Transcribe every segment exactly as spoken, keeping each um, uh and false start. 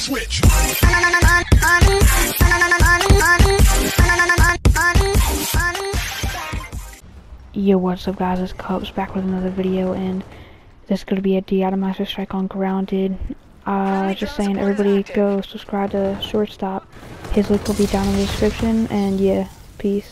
switch. Yo, what's up guys, it's Cubs back with another video, and this is going to be a de-atomizer strike on Grounded. Uh, just saying, everybody go subscribe to Shortstop. His link will be down in the description, and yeah, peace.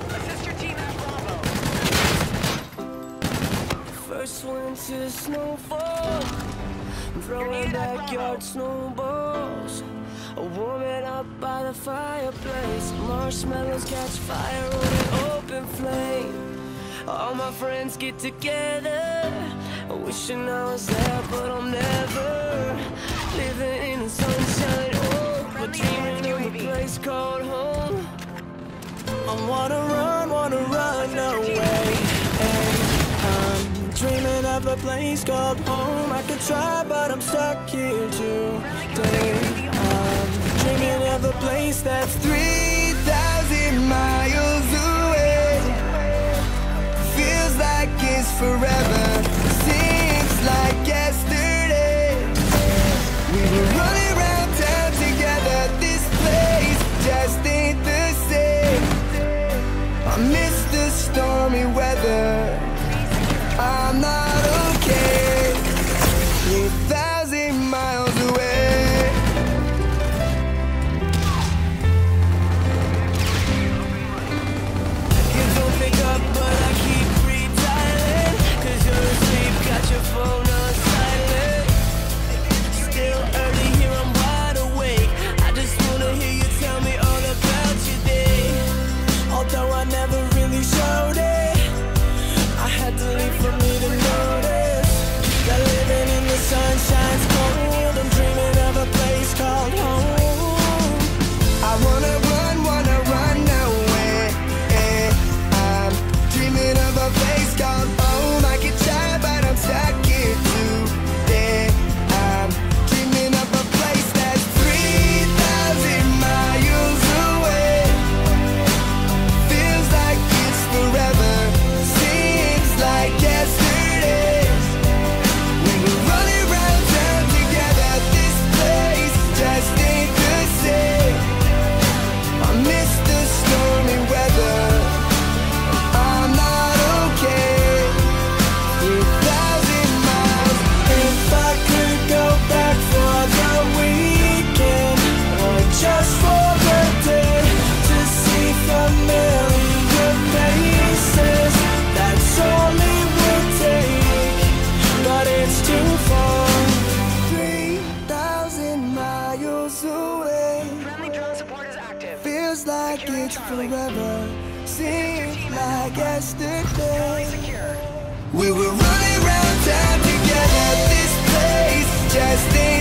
First winter snowfall, throwing backyard snowballs, warming up by the fireplace, marshmallows catch fire on an open flame. All my friends get together, wishing I was there, but I'm never living in the sunshine. Oh, but dreaming of a place called home. I wanna run, wanna run away. I'm dreaming of a place called home. I could try, but I'm stuck here today. I'm dreaming of a place that's three thousand miles away. Feels like it's forever, seems like yesterday. We were running around town together. This place just ain't the same. I miss the stormy weather. I'm not okay. Three thousand miles away. You don't pick up, but I keep redialing, 'cause you're asleep, got your phone on silent. Still early here, I'm wide awake. I just wanna hear you tell me all about your day. Although I never really showed it, I had to leave for me to notice that living in the sunshine's cold. I'm dreaming of a place called home. I wanna run, wanna run away. I'm dreaming of a place called home. I could try, but I'm stuck here today. I'm dreaming of a place that's three thousand miles away. Feels like it's forever, seems like yesterday. We were running around town together. This place just ain't the same. I miss the stormy weather. I'm not okay. Three thousand miles. If I could go back for the weekend, or just for a day, to see familiar faces, that's all it would take. But it's too far. Three thousand miles away. Friendly drone support is active. Feels like Securing it's Charlie. forever, seems like yesterday. Secure. We were running around town together. This place just ain't